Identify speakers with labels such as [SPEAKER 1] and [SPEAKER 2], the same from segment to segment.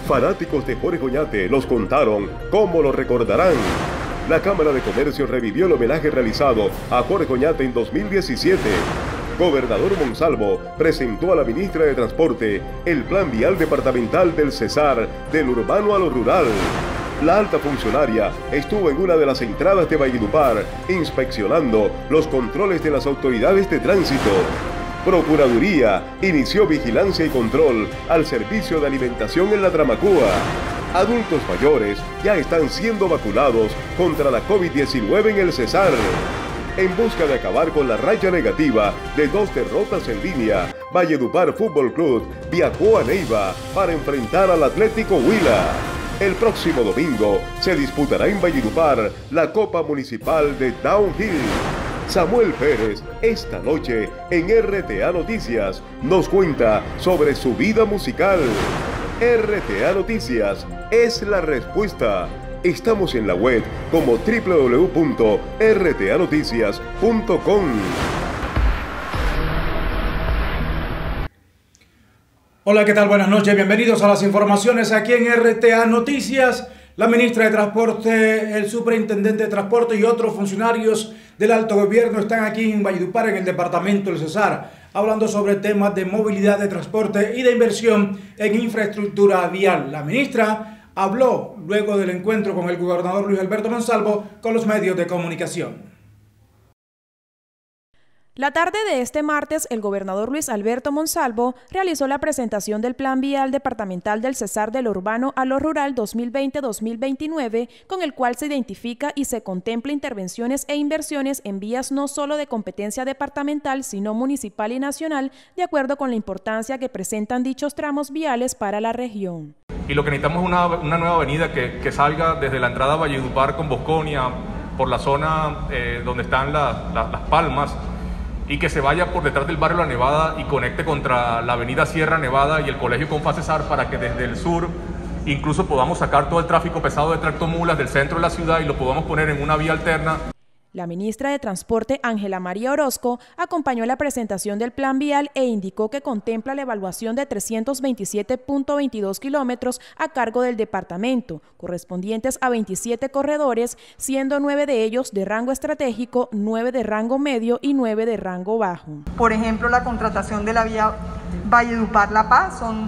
[SPEAKER 1] Fanáticos de Jorge Oñate los contaron cómo lo recordarán. La Cámara de Comercio revivió el homenaje realizado a Jorge Oñate en 2017. Gobernador Monsalvo presentó a la ministra de Transporte el Plan Vial Departamental del Cesar, del urbano a lo rural. La alta funcionaria estuvo en una de las entradas de Valledupar inspeccionando los controles de las autoridades de tránsito. Procuraduría inició vigilancia y control al servicio de alimentación en la Tramacúa. Adultos mayores ya están siendo vacunados contra la COVID-19 en el Cesar. En busca de acabar con la racha negativa de 2 derrotas en línea, Valledupar Fútbol Club viajó a Neiva para enfrentar al Atlético Huila. El próximo domingo se disputará en Valledupar la Copa Municipal de Downhill. Samuel Pérez, esta noche en RTA Noticias, nos cuenta sobre su vida musical. RTA Noticias es la respuesta. Estamos en la web como www.rtanoticias.com.
[SPEAKER 2] Hola, ¿qué tal? Buenas noches, bienvenidos a las informaciones aquí en RTA Noticias. La ministra de Transporte, el superintendente de Transporte y otros funcionarios del alto gobierno están aquí en Valledupar, en el departamento del Cesar, hablando sobre temas de movilidad, de transporte y de inversión en infraestructura vial. La ministra habló luego del encuentro con el gobernador Luis Alberto Monsalvo con los medios de comunicación.
[SPEAKER 3] La tarde de este martes, el gobernador Luis Alberto Monsalvo realizó la presentación del Plan Vial Departamental del Cesar de lo Urbano a lo Rural 2020-2029, con el cual se identifica y se contempla intervenciones e inversiones en vías no solo de competencia departamental, sino municipal y nacional, de acuerdo con la importancia que presentan dichos tramos viales para la región.
[SPEAKER 4] Y lo que necesitamos es una nueva avenida que salga desde la entrada a Valledupar con Bosconia, por la zona donde están las Palmas, y que se vaya por detrás del barrio La Nevada y conecte contra la avenida Sierra Nevada y el colegio Confá Cesar, para que desde el sur incluso podamos sacar todo el tráfico pesado de tractomulas del centro de la ciudad y lo podamos poner en una vía alterna.
[SPEAKER 3] La ministra de Transporte, Ángela María Orozco, acompañó la presentación del plan vial e indicó que contempla la evaluación de 327.22 kilómetros a cargo del departamento, correspondientes a 27 corredores, siendo 9 de ellos de rango estratégico, 9 de rango medio y 9 de rango bajo.
[SPEAKER 5] Por ejemplo, la contratación de la vía Valledupar-La Paz son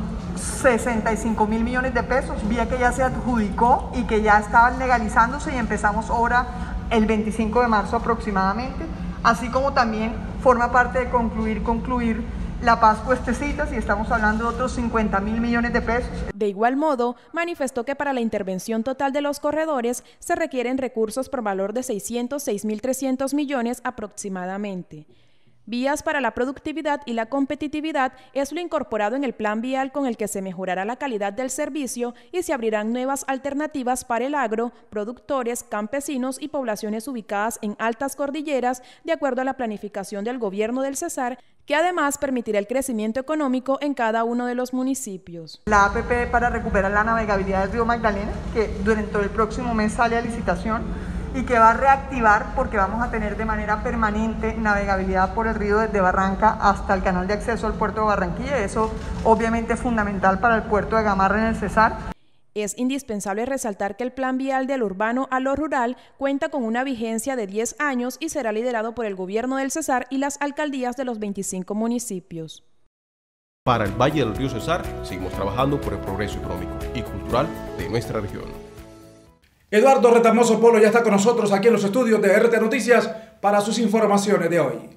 [SPEAKER 5] 65.000 millones de pesos, vía que ya se adjudicó y que ya estaban legalizándose y empezamos ahora el 25 de marzo aproximadamente, así como también forma parte de concluir La Paz Puestecitas y estamos hablando de otros 50.000 millones de pesos.
[SPEAKER 3] De igual modo, manifestó que para la intervención total de los corredores se requieren recursos por valor de 606.300 millones aproximadamente. Vías para la productividad y la competitividad es lo incorporado en el plan vial con el que se mejorará la calidad del servicio y se abrirán nuevas alternativas para el agro, productores, campesinos y poblaciones ubicadas en altas cordilleras, de acuerdo a la planificación del gobierno del Cesar, que además permitirá el crecimiento económico en cada uno de los municipios.
[SPEAKER 5] La APP para recuperar la navegabilidad del río Magdalena, que durante el próximo mes sale a licitación, y que va a reactivar porque vamos a tener de manera permanente navegabilidad por el río desde Barranca hasta el canal de acceso al puerto de Barranquilla. Eso obviamente es fundamental para el puerto de Gamarra en el Cesar.
[SPEAKER 3] Es indispensable resaltar que el plan vial del urbano a lo rural cuenta con una vigencia de 10 años y será liderado por el gobierno del Cesar y las alcaldías de los 25 municipios.
[SPEAKER 6] Para el Valle del Río Cesar, seguimos trabajando por el progreso económico y cultural de nuestra región.
[SPEAKER 2] Eduardo Retamoso Polo ya está con nosotros aquí en los estudios de RTA Noticias para sus informaciones de hoy.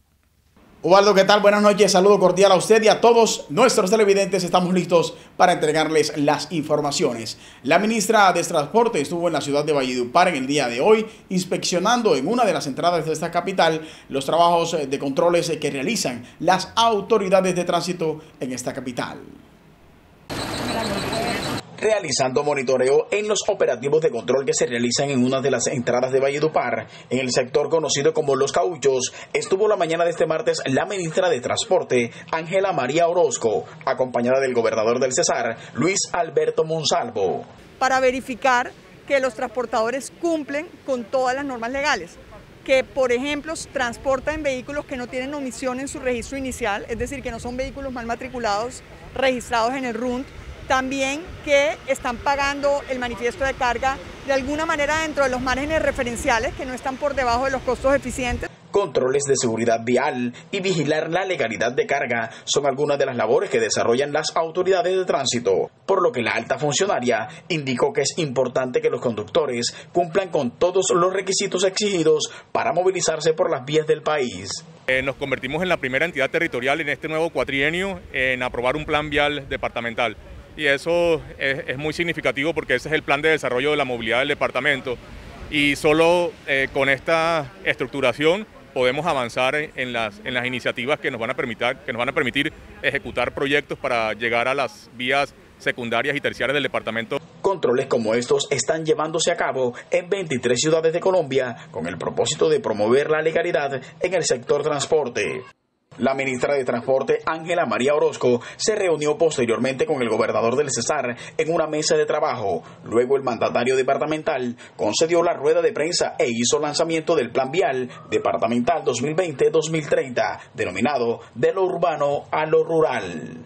[SPEAKER 7] Ubaldo, ¿qué tal? Buenas noches, saludo cordial a usted y a todos nuestros televidentes. Estamos listos para entregarles las informaciones. La ministra de Transporte estuvo en la ciudad de Valledupar en el día de hoy, inspeccionando en una de las entradas de esta capital los trabajos de controles que realizan las autoridades de tránsito en esta capital. Realizando monitoreo en los operativos de control que se realizan en una de las entradas de Valledupar, en el sector conocido como Los Cauchos, estuvo la mañana de este martes la ministra de Transporte, Ángela María Orozco, acompañada del gobernador del Cesar, Luis Alberto Monsalvo.
[SPEAKER 5] Para verificar que los transportadores cumplen con todas las normas legales, que por ejemplo transportan vehículos que no tienen omisión en su registro inicial, es decir, que no son vehículos mal matriculados registrados en el RUNT. También que están pagando el manifiesto de carga de alguna manera dentro de los márgenes referenciales, que no están por debajo de los costos eficientes.
[SPEAKER 7] Controles de seguridad vial y vigilar la legalidad de carga son algunas de las labores que desarrollan las autoridades de tránsito, por lo que la alta funcionaria indicó que es importante que los conductores cumplan con todos los requisitos exigidos para movilizarse por las vías del país.
[SPEAKER 4] Nos convertimos en la primera entidad territorial en este nuevo cuatrienio en aprobar un plan vial departamental. Y eso es muy significativo porque ese es el plan de desarrollo de la movilidad del departamento. Y solo con esta estructuración podemos avanzar en las iniciativas que nos van a permitir ejecutar proyectos para llegar a las vías secundarias y terciarias del departamento.
[SPEAKER 7] Controles como estos están llevándose a cabo en 23 ciudades de Colombia con el propósito de promover la legalidad en el sector transporte. La ministra de Transporte, Ángela María Orozco, se reunió posteriormente con el gobernador del Cesar en una mesa de trabajo. Luego el mandatario departamental concedió la rueda de prensa e hizo lanzamiento del Plan Vial Departamental 2020-2030, denominado De lo Urbano a lo Rural.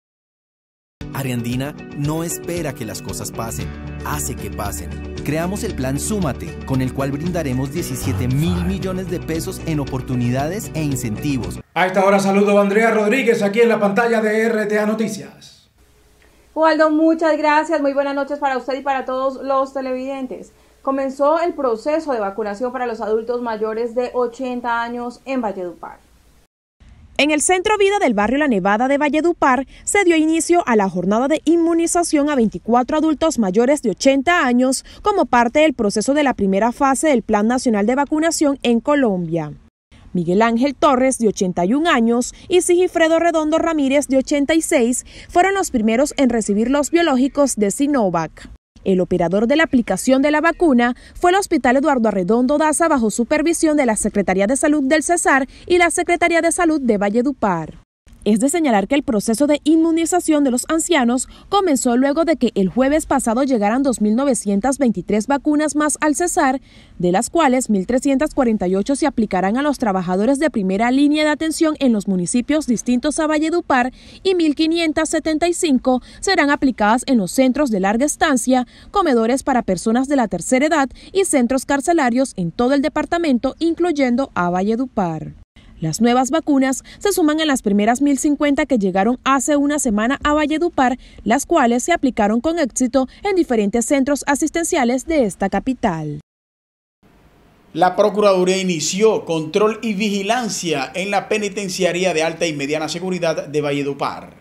[SPEAKER 8] Ariandina no espera que las cosas pasen, hace que pasen. Creamos el plan Súmate, con el cual brindaremos 17.000 millones de pesos en oportunidades e incentivos.
[SPEAKER 2] A esta hora saludo a Andrea Rodríguez aquí en la pantalla de RTA Noticias.
[SPEAKER 9] Waldo, muchas gracias. Muy buenas noches para usted y para todos los televidentes. Comenzó el proceso de vacunación para los adultos mayores de 80 años en Valledupar.
[SPEAKER 3] En el Centro Vida del barrio La Nevada de Valledupar se dio inicio a la jornada de inmunización a 24 adultos mayores de 80 años como parte del proceso de la primera fase del Plan Nacional de Vacunación en Colombia. Miguel Ángel Torres, de 81 años, y Sigifredo Redondo Ramírez, de 86, fueron los primeros en recibir los biológicos de Sinovac. El operador de la aplicación de la vacuna fue el Hospital Eduardo Arredondo Daza bajo supervisión de la Secretaría de Salud del Cesar y la Secretaría de Salud de Valledupar. Es de señalar que el proceso de inmunización de los ancianos comenzó luego de que el jueves pasado llegaran 2.923 vacunas más al Cesar, de las cuales 1.348 se aplicarán a los trabajadores de primera línea de atención en los municipios distintos a Valledupar y 1.575 serán aplicadas en los centros de larga estancia, comedores para personas de la tercera edad y centros carcelarios en todo el departamento, incluyendo a Valledupar. Las nuevas vacunas se suman a las primeras 1.050 que llegaron hace una semana a Valledupar, las cuales se aplicaron con éxito en diferentes centros asistenciales de esta capital.
[SPEAKER 7] La Procuraduría inició control y vigilancia en la penitenciaría de alta y mediana seguridad de Valledupar.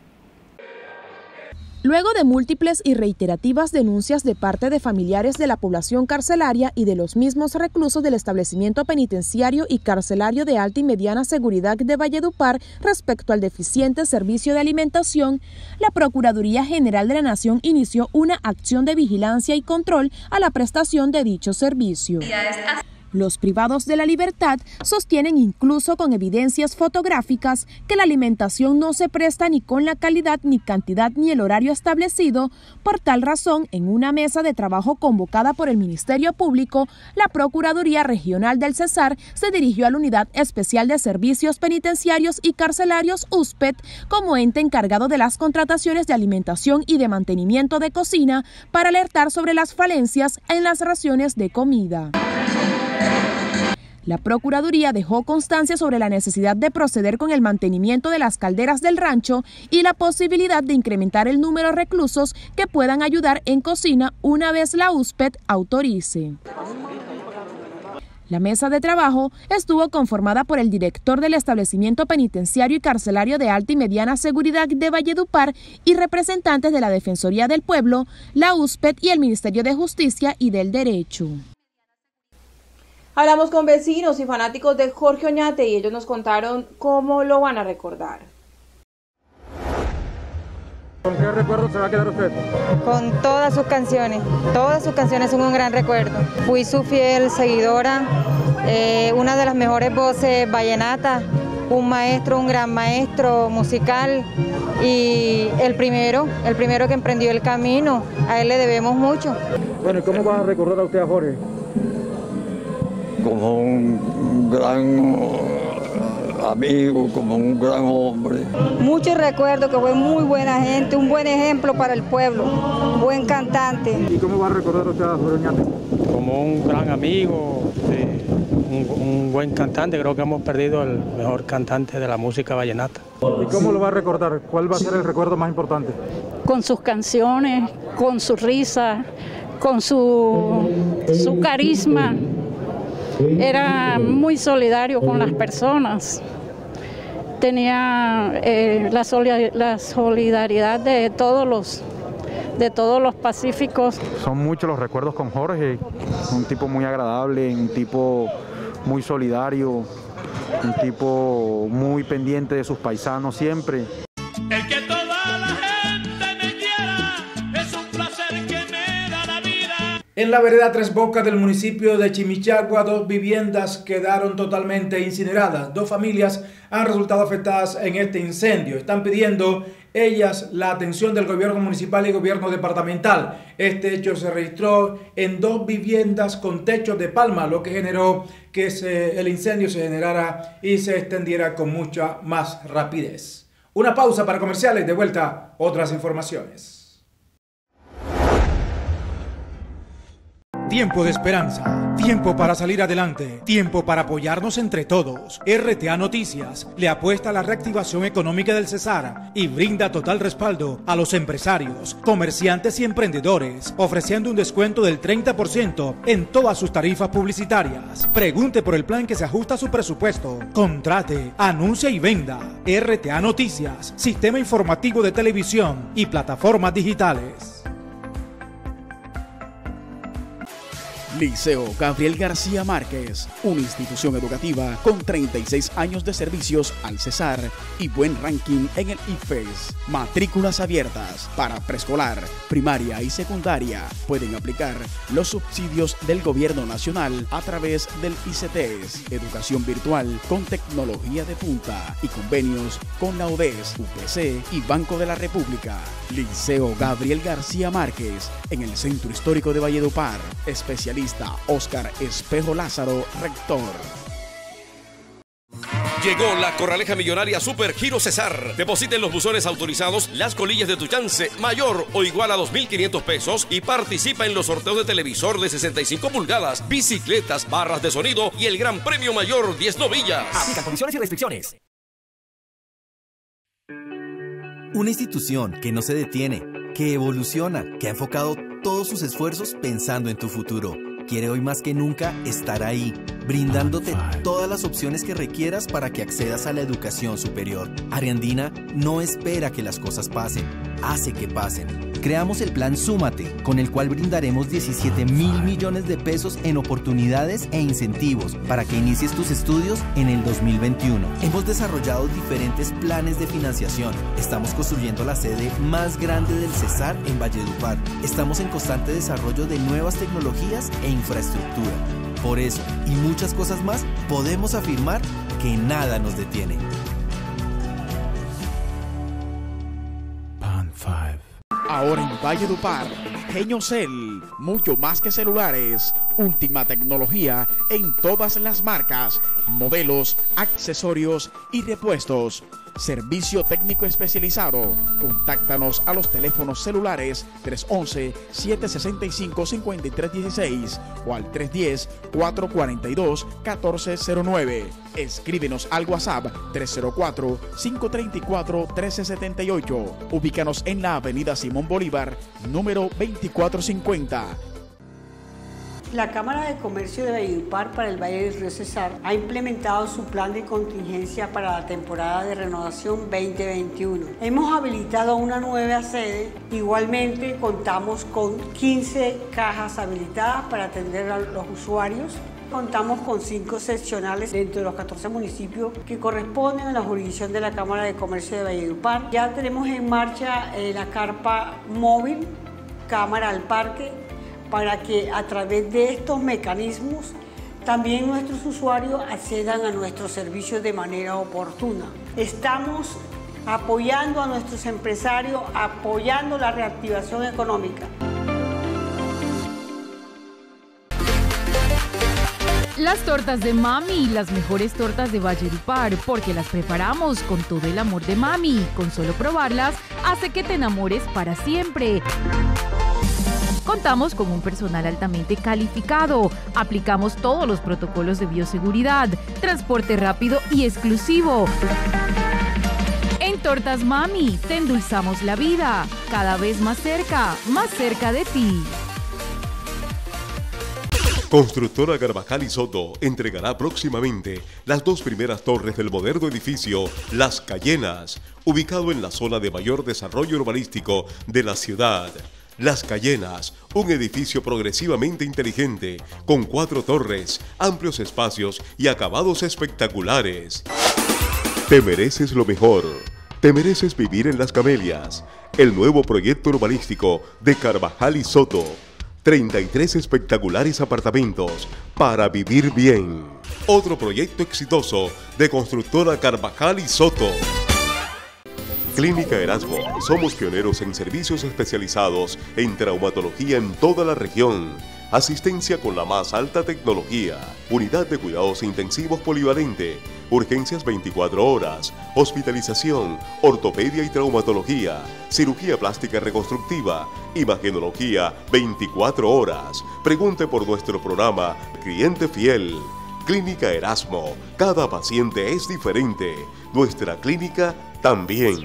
[SPEAKER 3] Luego de múltiples y reiterativas denuncias de parte de familiares de la población carcelaria y de los mismos reclusos del establecimiento penitenciario y carcelario de alta y mediana seguridad de Valledupar respecto al deficiente servicio de alimentación, la Procuraduría General de la Nación inició una acción de vigilancia y control a la prestación de dicho servicio. Los privados de la libertad sostienen incluso con evidencias fotográficas que la alimentación no se presta ni con la calidad ni cantidad ni el horario establecido. Por tal razón, en una mesa de trabajo convocada por el Ministerio Público, la Procuraduría Regional del Cesar se dirigió a la Unidad Especial de Servicios Penitenciarios y Carcelarios USPET como ente encargado de las contrataciones de alimentación y de mantenimiento de cocina para alertar sobre las falencias en las raciones de comida. La Procuraduría dejó constancia sobre la necesidad de proceder con el mantenimiento de las calderas del rancho y la posibilidad de incrementar el número de reclusos que puedan ayudar en cocina una vez la USPET autorice. La mesa de trabajo estuvo conformada por el director del establecimiento penitenciario y carcelario de alta y mediana seguridad de Valledupar y representantes de la Defensoría del Pueblo, la USPET y el Ministerio de Justicia y del Derecho.
[SPEAKER 9] Hablamos con vecinos y fanáticos de Jorge Oñate y ellos nos contaron cómo lo van a recordar.
[SPEAKER 10] ¿Con qué recuerdo se va a quedar usted?
[SPEAKER 11] Con todas sus canciones son un gran recuerdo. Fui su fiel seguidora, una de las mejores voces vallenatas, un maestro, un gran maestro musical y el primero que emprendió el camino, a él le debemos mucho.
[SPEAKER 10] Bueno, ¿y cómo va a recordar a usted a Jorge?
[SPEAKER 12] Como un gran amigo, como un gran hombre.
[SPEAKER 11] Muchos recuerdos, que fue muy buena gente, un buen ejemplo para el pueblo, buen cantante.
[SPEAKER 10] ¿Y cómo va a recordar usted a Jorge Oñate?
[SPEAKER 13] Como un gran amigo, un buen cantante. Creo que hemos perdido el mejor cantante de la música vallenata.
[SPEAKER 10] ¿Y cómo lo va a recordar? ¿Cuál va a ser el recuerdo más importante?
[SPEAKER 14] Con sus canciones, con su risa, con su carisma. Era muy solidario con las personas. Tenía la solidaridad de todos los pacíficos.
[SPEAKER 10] Son muchos los recuerdos con Jorge, un tipo muy agradable, un tipo muy solidario, un tipo muy pendiente de sus paisanos siempre.
[SPEAKER 15] El que toda la gente me quiera es un placer que me da la vida.
[SPEAKER 2] En la vereda Tres Bocas del municipio de Chimichagua, 2 viviendas quedaron totalmente incineradas. 2 familias han resultado afectadas en este incendio. Están pidiendo ellas la atención del gobierno municipal y gobierno departamental. Este hecho se registró en 2 viviendas con techos de palma, lo que generó que el incendio se generara y se extendiera con mucha más rapidez. Una pausa para comerciales, de vuelta otras informaciones. Tiempo de esperanza, tiempo para salir adelante, tiempo para apoyarnos entre todos. RTA Noticias le apuesta a la reactivación económica del Cesar y brinda total respaldo a los empresarios, comerciantes y emprendedores, ofreciendo un descuento del 30% en todas sus tarifas publicitarias. Pregunte por el plan que se ajusta a su presupuesto. Contrate, anuncia y venda. RTA Noticias, sistema informativo de televisión y plataformas digitales.
[SPEAKER 7] Liceo Gabriel García Márquez, una institución educativa con 36 años de servicios al Cesar y buen ranking en el IFES. Matrículas abiertas para preescolar, primaria y secundaria. Pueden aplicar los subsidios del gobierno nacional a través del ICETES, educación virtual con tecnología de punta y convenios con la UDES, UPC y Banco de la República. Liceo Gabriel García Márquez, en el Centro Histórico de Valledupar. Especialista Oscar Espejo Lázaro, rector.
[SPEAKER 16] Llegó la Corraleja Millonaria Super Giro Cesar. Deposita en los buzones autorizados las colillas de tu chance, mayor o igual a 2.500 pesos, y participa en los sorteos de televisor de 65 pulgadas, bicicletas, barras de sonido y el gran premio mayor 10 novillas.
[SPEAKER 8] Aplica condiciones y restricciones. Una institución que no se detiene, que evoluciona, que ha enfocado todos sus esfuerzos pensando en tu futuro. Quiere hoy más que nunca estar ahí, brindándote todas las opciones que requieras para que accedas a la educación superior. Ariandina no espera que las cosas pasen, hace que pasen. Creamos el plan Súmate, con el cual brindaremos 17.000 millones de pesos en oportunidades e incentivos para que inicies tus estudios en el 2021. Hemos desarrollado diferentes planes de financiación. Estamos construyendo la sede más grande del Cesar en Valledupar. Estamos en constante desarrollo de nuevas tecnologías e infraestructura. Por eso, y muchas cosas más, podemos afirmar que nada nos detiene.
[SPEAKER 7] Pan 5. Ahora en Valledupar, Geniocel, mucho más que celulares, última tecnología en todas las marcas, modelos, accesorios y repuestos. Servicio técnico especializado. Contáctanos a los teléfonos celulares 311-765-5316 o al 310-442-1409. Escríbenos al WhatsApp 304-534-1378. Ubícanos en la avenida Simón Bolívar, número 2450.
[SPEAKER 17] La Cámara de Comercio de Valledupar para el Valle del Río Cesar ha implementado su plan de contingencia para la temporada de renovación 2021. Hemos habilitado una nueva sede. Igualmente contamos con 15 cajas habilitadas para atender a los usuarios. Contamos con 5 seccionales dentro de los 14 municipios que corresponden a la jurisdicción de la Cámara de Comercio de Valledupar. Ya tenemos en marcha la carpa móvil, cámara al parque, para que a través de estos mecanismos también nuestros usuarios accedan a nuestros servicios de manera oportuna. Estamos apoyando a nuestros empresarios, apoyando la reactivación económica.
[SPEAKER 18] Las tortas de Mami, las mejores tortas de Valledupar, porque las preparamos con todo el amor de Mami. Con solo probarlas, hace que te enamores para siempre. Contamos con un personal altamente calificado, aplicamos todos los protocolos de bioseguridad, transporte rápido y exclusivo. En Tortas Mami, te endulzamos la vida, cada vez más cerca de ti.
[SPEAKER 1] Constructora Carvajal y Soto entregará próximamente las 2 primeras torres del moderno edificio Las Cayenas, ubicado en la zona de mayor desarrollo urbanístico de la ciudad. Las Cayenas, un edificio progresivamente inteligente, con 4 torres, amplios espacios y acabados espectaculares. Te mereces lo mejor. Te mereces vivir en Las Camelias, el nuevo proyecto urbanístico de Carvajal y Soto. 33 espectaculares apartamentos para vivir bien. Otro proyecto exitoso de Constructora Carvajal y Soto. Clínica Erasmo. Somos pioneros en servicios especializados en traumatología en toda la región. Asistencia con la más alta tecnología. Unidad de cuidados intensivos polivalente. Urgencias 24 horas. Hospitalización, ortopedia y traumatología. Cirugía plástica reconstructiva. Imagenología 24 horas. Pregunte por nuestro programa Cliente Fiel. Clínica Erasmo. Cada paciente es diferente. Nuestra clínica también.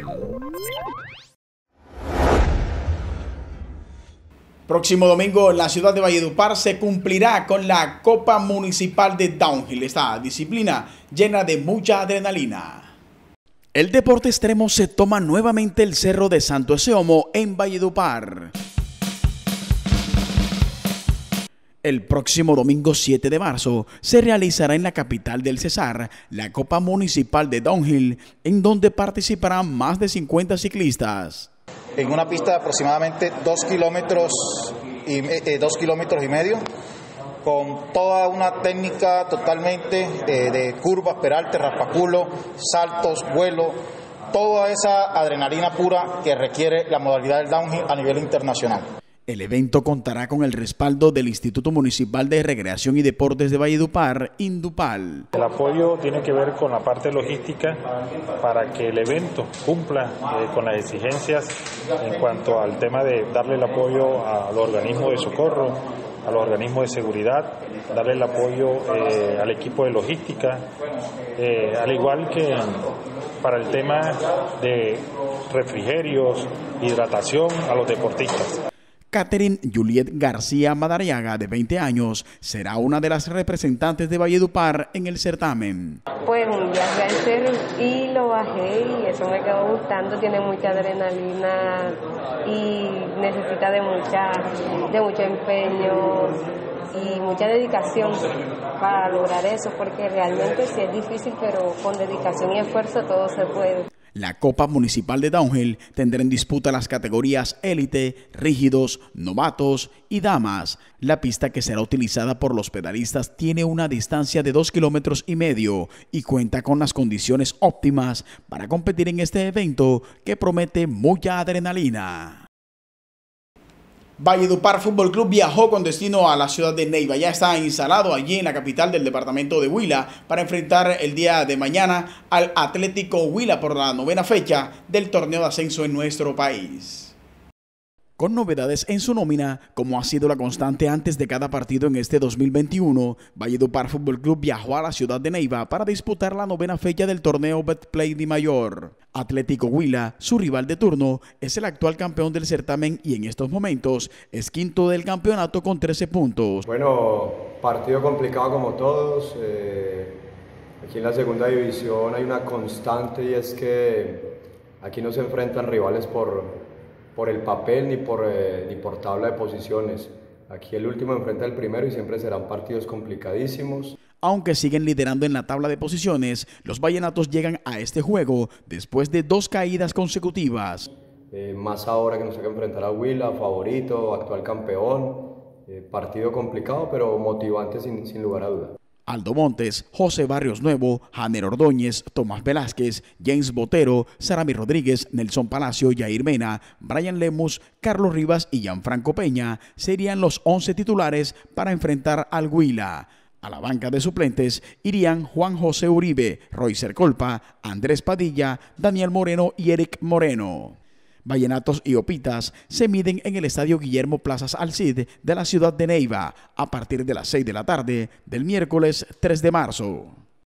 [SPEAKER 7] Próximo domingo en la ciudad de Valledupar se cumplirá con la Copa Municipal de Downhill, esta disciplina llena de mucha adrenalina. El deporte extremo se toma nuevamente el Cerro de Santo Eseomo en Valledupar. El próximo domingo 7 de marzo se realizará en la capital del Cesar la Copa Municipal de Downhill, en donde participarán más de 50 ciclistas.
[SPEAKER 19] En una pista de aproximadamente 2 kilómetros y medio, con toda una técnica totalmente de curvas, peralte, raspaculo, saltos, vuelo, toda esa adrenalina pura que requiere la modalidad del downhill a nivel internacional.
[SPEAKER 7] El evento contará con el respaldo del Instituto Municipal de Recreación y Deportes de Valledupar, INDUPAL.
[SPEAKER 20] El apoyo tiene que ver con la parte logística para que el evento cumpla con las exigencias en cuanto al tema de darle el apoyo a los organismos de socorro, a los organismos de seguridad, darle el apoyo al equipo de logística, al igual que para el tema de refrigerios, hidratación a los deportistas.
[SPEAKER 7] Catherine Juliet García Madariaga, de 20 años, será una de las representantes de Valledupar en el certamen.
[SPEAKER 21] Pues un viaje al cerro y lo bajé y eso me quedó gustando, tiene mucha adrenalina y necesita de mucho empeño y mucha dedicación para lograr eso, porque realmente sí es difícil, pero con dedicación y esfuerzo todo se puede.
[SPEAKER 7] La Copa Municipal de Downhill tendrá en disputa las categorías élite, rígidos, novatos y damas. La pista que será utilizada por los pedalistas tiene una distancia de 2,5 kilómetros y cuenta con las condiciones óptimas para competir en este evento que promete mucha adrenalina. Valledupar Fútbol Club viajó con destino a la ciudad de Neiva. Ya está instalado allí en la capital del departamento de Huila para enfrentar el día de mañana al Atlético Huila por la 9ª fecha del torneo de ascenso en nuestro país. Con novedades en su nómina, como ha sido la constante antes de cada partido en este 2021, Valledupar Fútbol Club viajó a la ciudad de Neiva para disputar la 9ª fecha del torneo Betplay de Mayor. Atlético Huila, su rival de turno, es el actual campeón del certamen y en estos momentos es quinto del campeonato con 13 puntos.
[SPEAKER 22] Bueno, partido complicado como todos. Aquí en la segunda división hay una constante y es que aquí no se enfrentan rivales por el papel ni por tabla de posiciones. Aquí el último enfrenta al primero y siempre serán partidos complicadísimos.
[SPEAKER 7] Aunque siguen liderando en la tabla de posiciones, los vallenatos llegan a este juego después de 2 caídas consecutivas.
[SPEAKER 22] Más ahora que nos toca enfrentar a Huila, favorito, actual campeón. Partido complicado pero motivante sin lugar a duda.
[SPEAKER 7] Aldo Montes, José Barrios Nuevo, Janer Ordóñez, Tomás Velázquez, James Botero, Sarami Rodríguez, Nelson Palacio, Yair Mena, Brian Lemus, Carlos Rivas y Gianfranco Peña serían los 11 titulares para enfrentar al Huila. A la banca de suplentes irían Juan José Uribe, Roycer Colpa, Andrés Padilla, Daniel Moreno y Eric Moreno. Vallenatos y Opitas se miden en el Estadio Guillermo Plazas Alcid de la ciudad de Neiva a partir de las 6 de la tarde del miércoles 3 de marzo.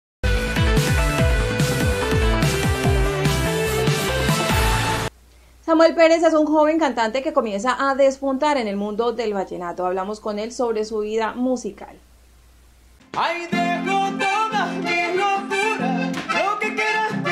[SPEAKER 9] Samuel Pérez es un joven cantante que comienza a despuntar en el mundo del vallenato. Hablamos con él sobre su vida musical.
[SPEAKER 15] Ay, dejo todas mis locuras, lo que quieras tú.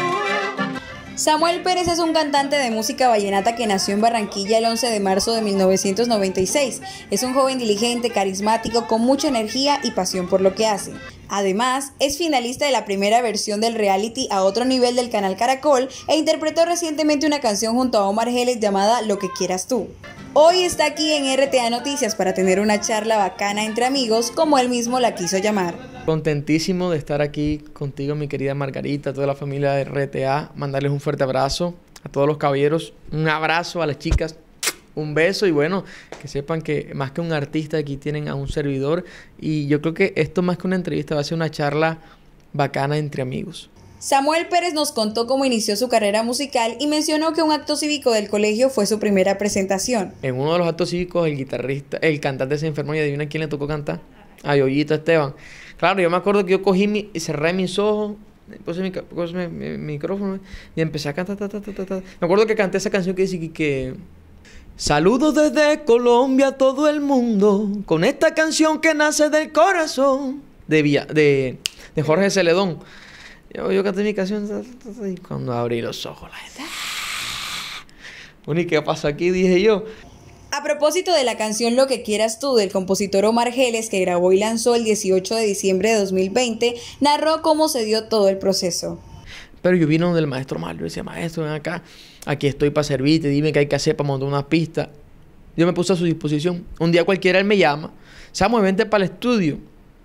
[SPEAKER 5] Samuel Pérez es un cantante de música vallenata que nació en Barranquilla el 11 de marzo de 1996. Es un joven diligente, carismático, con mucha energía y pasión por lo que hace. Además, es finalista de la primera versión del reality A Otro Nivel del canal Caracol e interpretó recientemente una canción junto a Omar Geles llamada Lo que quieras tú. Hoy está aquí en RTA Noticias para tener una charla bacana entre amigos, como él mismo la quiso llamar.
[SPEAKER 6] Contentísimo de estar aquí contigo, mi querida Margarita, a toda la familia de RTA, mandarles un fuerte abrazo a todos los caballeros, un abrazo a las chicas, un beso y bueno, que sepan que más que un artista aquí tienen a un servidor y yo creo que esto más que una entrevista va a ser una charla bacana entre amigos.
[SPEAKER 5] Samuel Pérez nos contó cómo inició su carrera musical y mencionó que un acto cívico del colegio fue su primera presentación.
[SPEAKER 6] En uno de los actos cívicos el cantante se enfermó y adivina quién le tocó cantar. A Yoyito Esteban. Claro, yo me acuerdo que yo cogí y cerré mis ojos, puse mi micrófono y empecé a cantar. Me acuerdo que canté esa canción que dice que saludos desde Colombia a todo el mundo con esta canción que nace del corazón de Jorge Celedón. Yo canté mi canción y cuando abrí los ojos la gente... Bueno, ¿y qué pasa aquí? Dije yo.
[SPEAKER 5] A propósito de la canción Lo que quieras tú del compositor Omar Geles, que grabó y lanzó el 18 de diciembre de 2020, narró cómo se dio todo el proceso.
[SPEAKER 6] Pero yo vino del maestro Mario y decía, maestro, ven acá, aquí estoy para servirte, dime qué hay que hacer para montar una pista. Yo me puse a su disposición. Un día cualquiera él me llama, Samuel, vente para el estudio.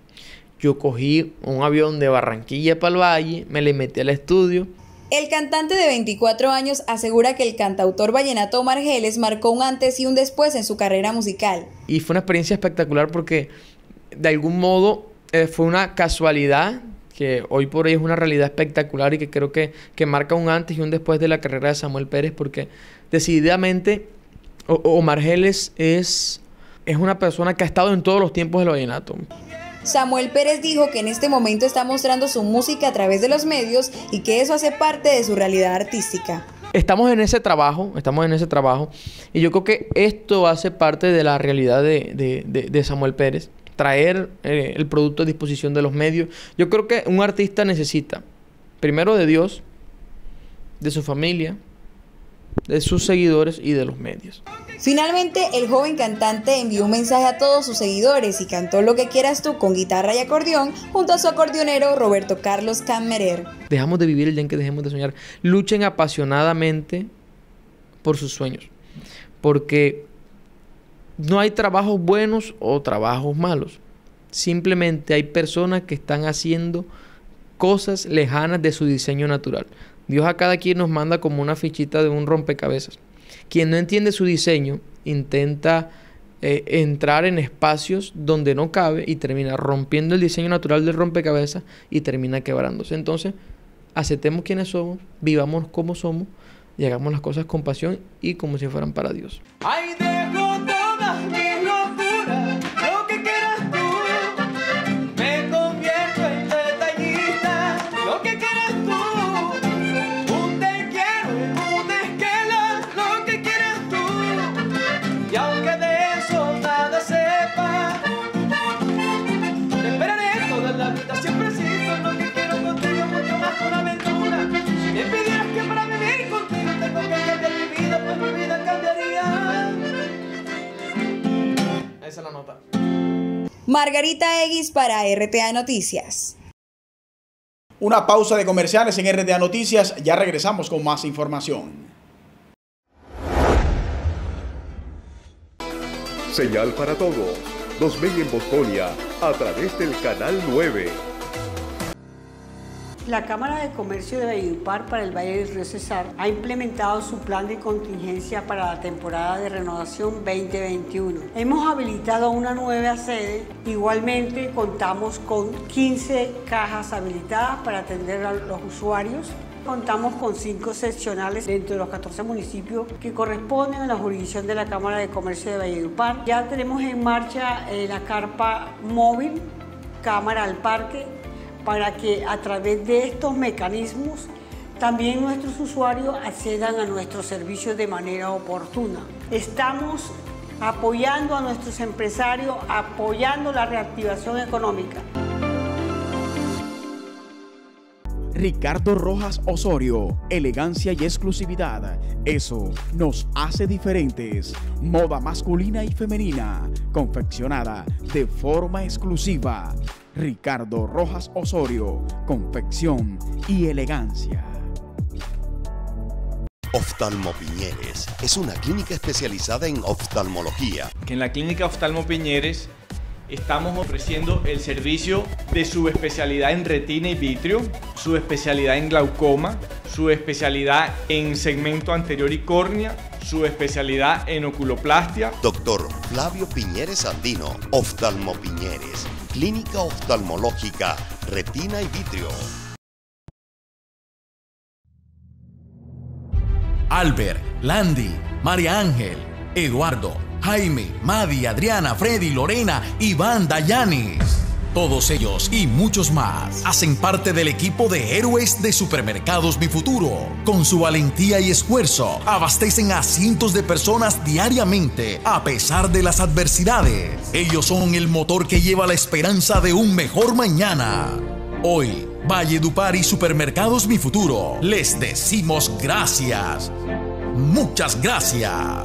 [SPEAKER 6] Yo cogí un avión de Barranquilla para el Valle, me le metí al estudio.
[SPEAKER 5] El cantante de 24 años asegura que el cantautor vallenato Omar Geles marcó un antes y un después en su carrera musical.
[SPEAKER 6] Y fue una experiencia espectacular porque de algún modo fue una casualidad que hoy por hoy es una realidad espectacular y que creo que marca un antes y un después de la carrera de Samuel Pérez porque decididamente Omar Geles es una persona que ha estado en todos los tiempos del vallenato.
[SPEAKER 5] Samuel Pérez dijo que en este momento está mostrando su música a través de los medios y que eso hace parte de su realidad artística.
[SPEAKER 6] Estamos en ese trabajo y yo creo que esto hace parte de la realidad de Samuel Pérez, traer el producto a disposición de los medios. Yo creo que un artista necesita, primero de Dios, de su familia, de sus seguidores y de los medios.
[SPEAKER 5] Finalmente, el joven cantante envió un mensaje a todos sus seguidores y cantó Lo que quieras tú con guitarra y acordeón junto a su acordeonero Roberto Carlos Cammerer.
[SPEAKER 6] Dejamos de vivir el día en que dejemos de soñar. Luchen apasionadamente por sus sueños, porque no hay trabajos buenos o trabajos malos. Simplemente hay personas que están haciendo cosas lejanas de su diseño natural. Dios a cada quien nos manda como una fichita de un rompecabezas. Quien no entiende su diseño intenta entrar en espacios donde no cabe y termina rompiendo el diseño natural del rompecabezas y termina quebrándose. Entonces, aceptemos quienes somos, vivamos como somos y hagamos las cosas con pasión y como si fueran para Dios.
[SPEAKER 15] Ay, dejo todas mis locuras, lo que quieras tú. Me convierto en detallista, lo que quieras tú. Un te quiero, un esquela, lo que quieras tú. Y aunque de eso nada sepa, te esperaré toda la vida, siempre existo lo que quiero contigo, mucho más que una aventura. Si me pidieras que para vivir contigo tengo que cambiar mi vida, pues mi vida cambiaría.
[SPEAKER 6] Esa es la nota.
[SPEAKER 5] Margarita Eguis para RTA Noticias.
[SPEAKER 7] Una pausa de comerciales en RTA Noticias. Ya regresamos con más información.
[SPEAKER 1] Señal para todos. Nos ven en Bosconia a través del canal 9.
[SPEAKER 17] La Cámara de Comercio de Valledupar para el Valle del Río Cesar ha implementado su plan de contingencia para la temporada de renovación 2021. Hemos habilitado una nueva sede. Igualmente contamos con 15 cajas habilitadas para atender a los usuarios. Contamos con 5 seccionales dentro de los 14 municipios que corresponden a la jurisdicción de la Cámara de Comercio de Valledupar. Ya tenemos en marcha la carpa móvil, cámara al parque, para que a través de estos mecanismos también nuestros usuarios accedan a nuestros servicios de manera oportuna. Estamos apoyando a nuestros empresarios, apoyando la reactivación económica.
[SPEAKER 7] Ricardo Rojas Osorio, elegancia y exclusividad, eso nos hace diferentes. Moda masculina y femenina, confeccionada de forma exclusiva. Ricardo Rojas Osorio, confección y elegancia.
[SPEAKER 3] Oftalmo Piñeres es una clínica especializada en oftalmología.
[SPEAKER 4] Que en la clínica Oftalmo Piñeres estamos ofreciendo el servicio de subespecialidad en retina y vitrio, subespecialidad en glaucoma, subespecialidad en segmento anterior y córnea, subespecialidad en oculoplastia.
[SPEAKER 3] Doctor Flavio Piñeres Andino, Oftalmo Piñeres, clínica oftalmológica, retina y vitrio.
[SPEAKER 23] Albert, Landy, María Ángel, Eduardo, Jaime, Madi, Adriana, Freddy, Lorena, Iván, Dayanis. Todos ellos y muchos más hacen parte del equipo de héroes de Supermercados Mi Futuro. Con su valentía y esfuerzo, abastecen a cientos de personas diariamente a pesar de las adversidades. Ellos son el motor que lleva la esperanza de un mejor mañana. Hoy, Valledupar y Supermercados Mi Futuro les decimos gracias. Muchas gracias.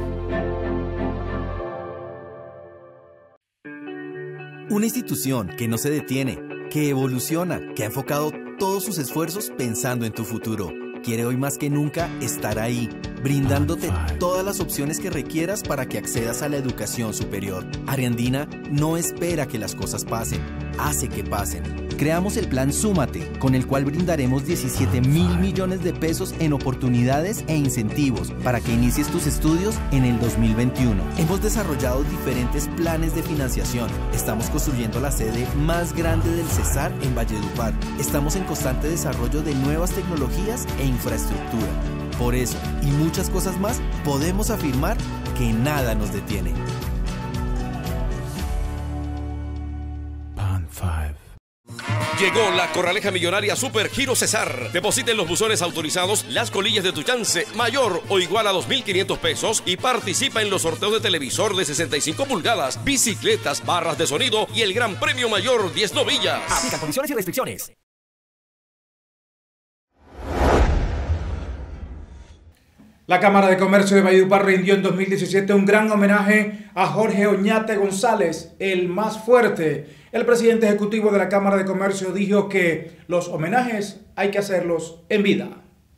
[SPEAKER 8] Una institución que no se detiene, que evoluciona, que ha enfocado todos sus esfuerzos pensando en tu futuro. Quiere hoy más que nunca estar ahí, brindándote todas las opciones que requieras para que accedas a la educación superior. Ariandina no espera que las cosas pasen, hace que pasen. Creamos el plan Súmate, con el cual brindaremos 17.000 millones de pesos en oportunidades e incentivos para que inicies tus estudios en el 2021. Hemos desarrollado diferentes planes de financiación. Estamos construyendo la sede más grande del Cesar en Valledupar. Estamos en constante desarrollo de nuevas tecnologías e infraestructura. Por eso, y muchas cosas más, podemos afirmar que nada nos detiene.
[SPEAKER 16] Pan 5. Llegó la Corraleja Millonaria Super Giro Cesar. Deposita en los buzones autorizados las colillas de tu chance mayor o igual a 2.500 pesos y participa en los sorteos de televisor de 65 pulgadas, bicicletas, barras de sonido y el gran premio mayor 10 novillas.
[SPEAKER 24] Aplica condiciones y restricciones.
[SPEAKER 2] La Cámara de Comercio de Valledupar rindió en 2017 un gran homenaje a Jorge Oñate González, el más fuerte. El presidente ejecutivo de la Cámara de Comercio dijo que los homenajes hay que hacerlos en vida.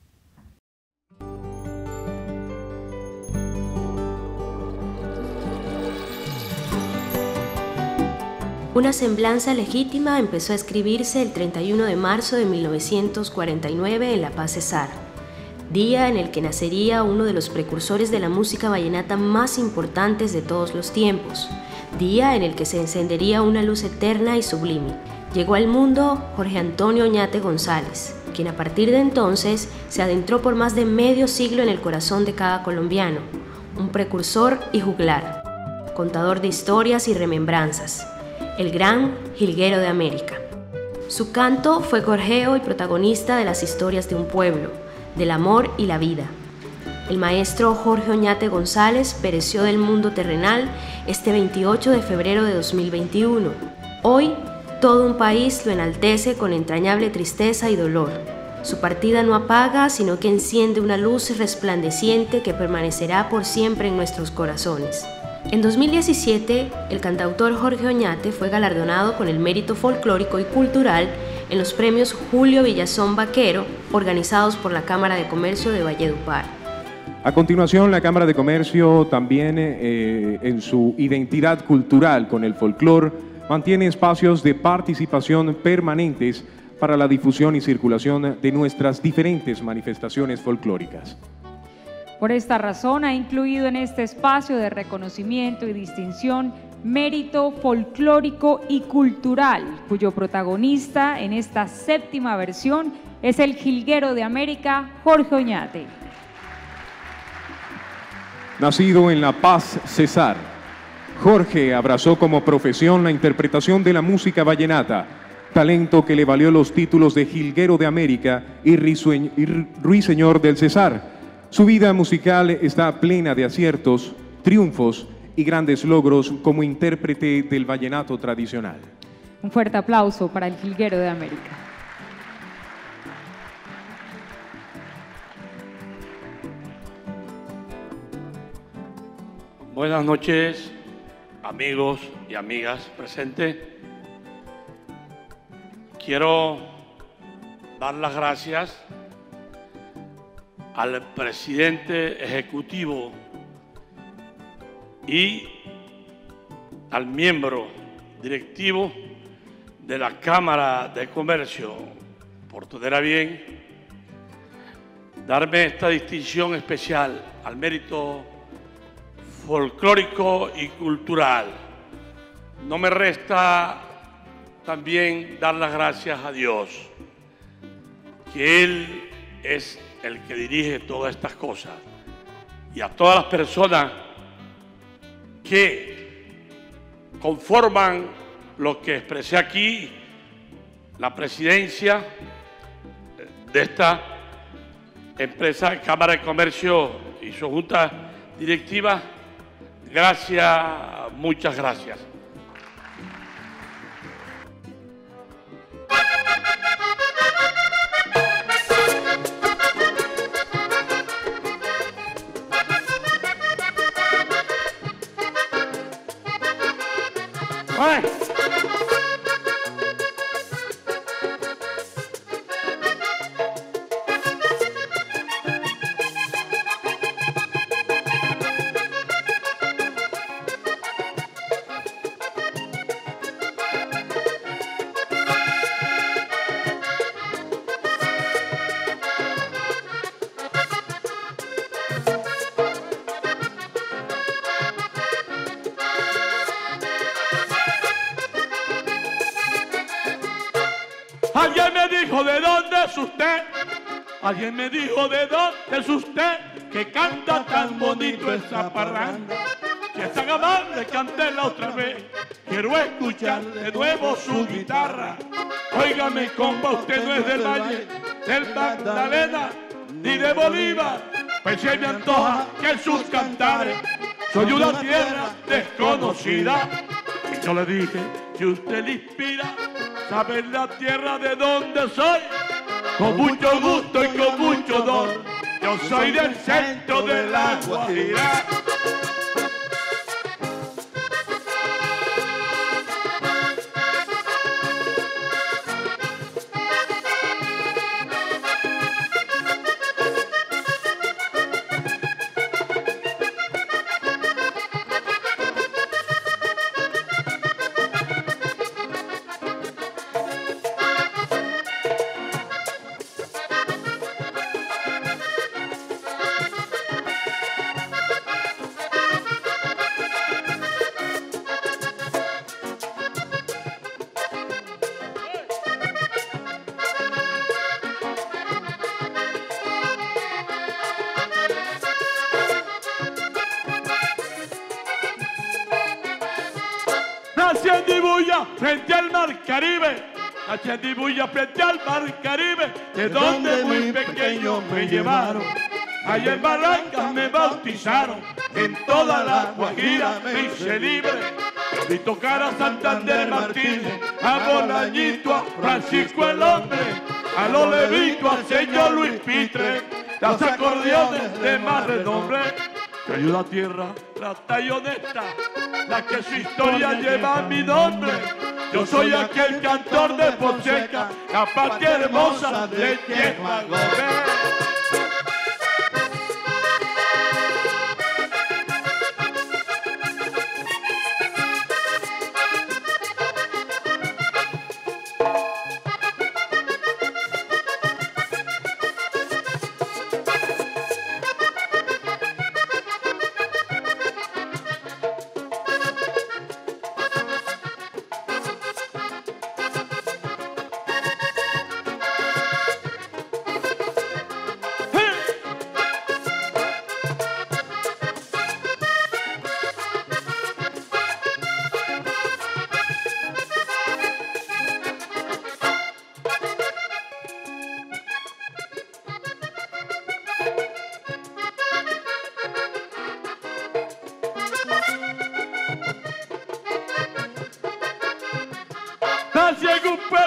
[SPEAKER 25] Una semblanza legítima empezó a escribirse el 31 de marzo de 1949 en La Paz Cesar, día en el que nacería uno de los precursores de la música vallenata más importantes de todos los tiempos, día en el que se encendería una luz eterna y sublime. Llegó al mundo Jorge Antonio Oñate González, quien a partir de entonces se adentró por más de medio siglo en el corazón de cada colombiano, un precursor y juglar, contador de historias y remembranzas, el gran jilguero de América. Su canto fue gorjeo y protagonista de las historias de un pueblo, del amor y la vida. El maestro Jorge Oñate González pereció del mundo terrenal este 28 de febrero de 2021. Hoy, todo un país lo enaltece con entrañable tristeza y dolor. Su partida no apaga, sino que enciende una luz resplandeciente que permanecerá por siempre en nuestros corazones. En 2017, el cantautor Jorge Oñate fue galardonado con el mérito folclórico y cultural en los premios Julio Villazón Vaquero, organizados por la Cámara de Comercio de Valledupar.
[SPEAKER 26] A continuación, la Cámara de Comercio también en su identidad cultural con el folclor mantiene espacios de participación permanentes para la difusión y circulación de nuestras diferentes manifestaciones folclóricas.
[SPEAKER 10] Por esta razón ha incluido en este espacio de reconocimiento y distinción Mérito Folclórico y Cultural, cuyo protagonista en esta 7ª versión es el jilguero de América, Jorge Oñate.
[SPEAKER 26] Nacido en La Paz, Cesar, Jorge abrazó como profesión la interpretación de la música vallenata, talento que le valió los títulos de Jilguero de América y Ruiseñor del Cesar. Su vida musical está plena de aciertos, triunfos y grandes logros como intérprete del vallenato tradicional.
[SPEAKER 10] Un fuerte aplauso para el jilguero de América.
[SPEAKER 11] Buenas noches, amigos y amigas presentes. Quiero dar las gracias al presidente ejecutivo y al miembro directivo de la Cámara de Comercio por tener a bien darme esta distinción especial al mérito folclórico y cultural. No me resta también dar las gracias a Dios, que Él es el que dirige todas estas cosas, y a todas las personas que conforman lo que expresé aquí, la presidencia de esta empresa, Cámara de Comercio y su junta directiva. Gracias, muchas gracias. Alguien me dijo, ¿de dónde es usted? Alguien me dijo, ¿de dónde es usted? Que canta tan bonito esa parranda. Si es tan amable, cántela otra vez. Quiero escuchar de nuevo su guitarra. Óigame, compa, usted no es del Valle, del Magdalena, ni de Bolívar. Pues se me antoja que en sus cantares soy una tierra desconocida. Y yo le dije, si usted le inspira saber la tierra de donde soy, con mucho gusto y con mucho don, yo soy del centro de la Guajira. Haciendo y bulla frente al mar Caribe, haciendo y bulla frente al mar Caribe, de donde muy pequeño me llevaron. Allá en Barrancas me bautizaron, en toda la Guajira me hice libre. Vi tocar a Santander Martínez, a Bolañito, a Francisco el Hombre, a los Levito, al señor Luis Pitre, las acordeones de más renombre. Que ayuda a tierra, plata y honesta, la que su historia lleva mi nombre. Yo soy aquel cantor de Fonseca, la patria hermosa de Yesma Gómez.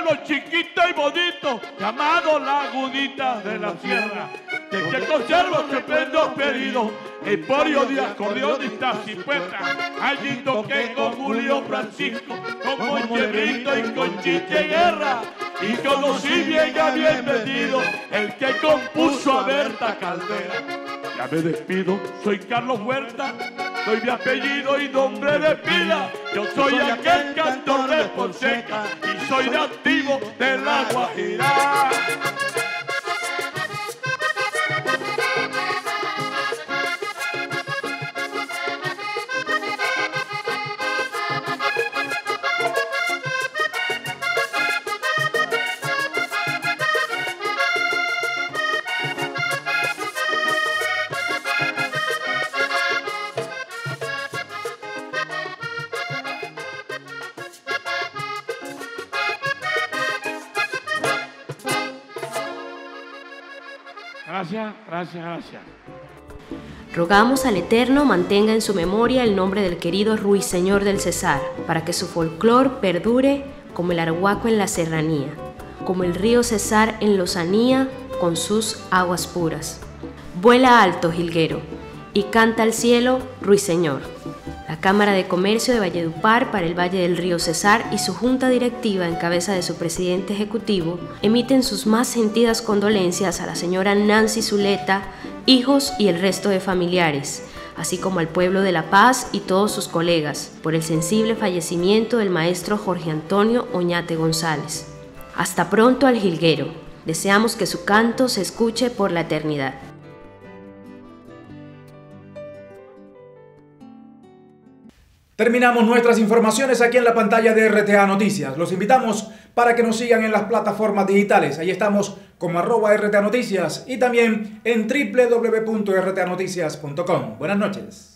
[SPEAKER 11] pueblo chiquito y bonito llamado Lagunita de la Sierra, de que conservo siempre los pedidos, Emporio de acordeonistas y poetas. Allí toqué con Julio Francisco, con Monchebrito y con Chiche Guerra, y conocí bien a Bienvenido, el que compuso a Berta Caldera. Ya me despido, soy Carlos Huerta, soy de apellido y nombre de pila. Yo soy aquel cantor de Fonseca y soy nativo de La Guajira. Gracias.
[SPEAKER 25] Rogamos al Eterno mantenga en su memoria el nombre del querido Ruiseñor del Cesar, para que su folclor perdure como el arhuaco en la serranía, como el río Cesar en lozanía con sus aguas puras. Vuela alto, jilguero, y canta al cielo, Ruiseñor. La Cámara de Comercio de Valledupar para el Valle del Río Cesar y su junta directiva en cabeza de su presidente ejecutivo emiten sus más sentidas condolencias a la señora Nancy Zuleta, hijos y el resto de familiares, así como al pueblo de La Paz y todos sus colegas, por el sensible fallecimiento del maestro Jorge Antonio Oñate González. Hasta pronto al jilguero. Deseamos que su canto se escuche por la eternidad.
[SPEAKER 2] Terminamos nuestras informaciones aquí en la pantalla de RTA Noticias. Los invitamos para que nos sigan en las plataformas digitales. Ahí estamos como @RTA Noticias y también en www.rtanoticias.com. Buenas noches.